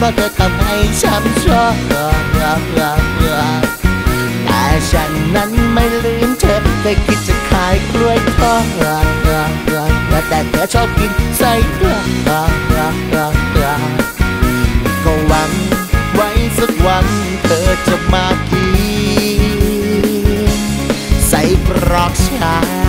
ราะเธอทำให้ช้ำชอกแต่ฉันนั้นไม่ลืมเธอเคยคิดจะขายกล้วยทอดแต่เธอชอบกินไส้กรอกก็หวังไว้สักวันเธอจะมากินใส่กรอกชา